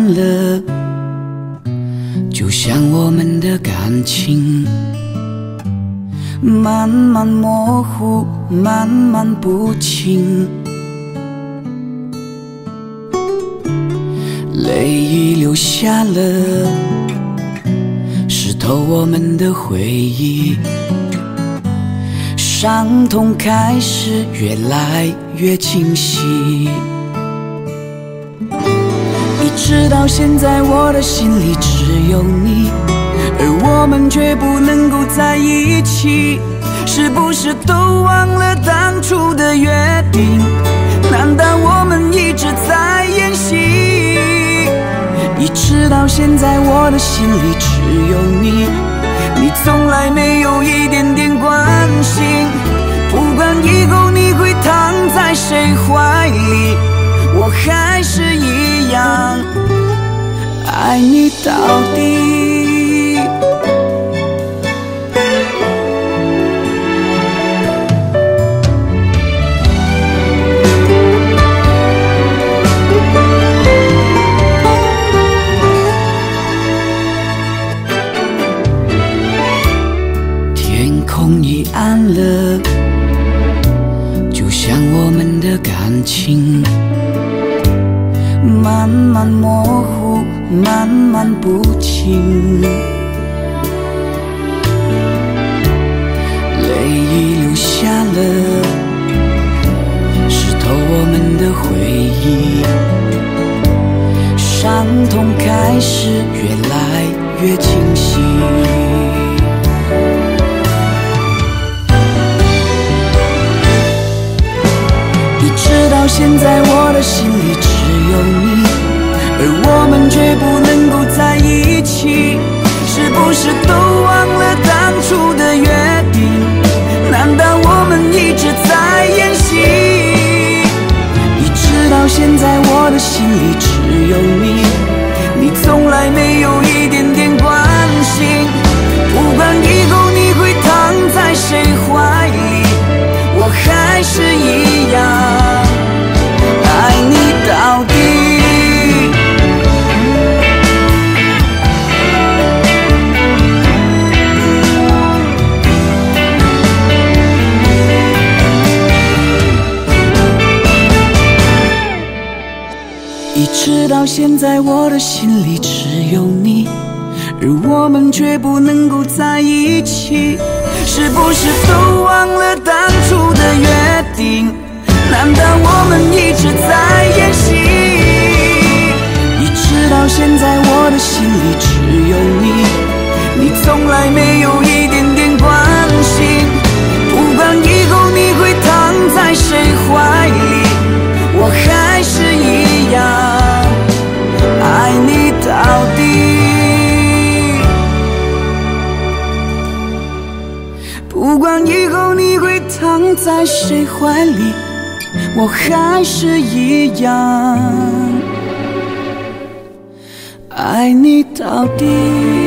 了，就像我们的感情，慢慢模糊，慢慢不清，泪已流下了，湿透我们的回忆，伤痛开始越来越清晰。一直到现在，我的心里只有你，而我们却不能够在一起。是不是都忘了当初的约定？难道我们一直在演戏？一直到现在，我的心里只有你，你从来没有一点点关心。不管以后你会躺在谁怀里，我还是一样爱你到底。天空已暗了，就像我们的感情，慢慢模糊，慢慢不清，泪已流下了，湿透我们的回忆，伤痛开始越来越清晰。直到现在，我的心里只有你，而我们却不能够在一起。是不是都忘了当初的约定？难道我们一直在演戏？一直到现在，我的心里只有你，你从来没有一点点关心。不管以后你会躺在谁怀里，我还是一样爱你到底。一直到现在，我的心里只有你，而我们却不能够在一起。是不是都忘了当初的约定？难道我们一直在演戏？一直到现在，我的心里只有你，你从来没有一点点关心。不管以后你会躺在谁怀里，我还是一样爱你到底。不管以后你会躺在谁怀里，我还是一样爱你到底。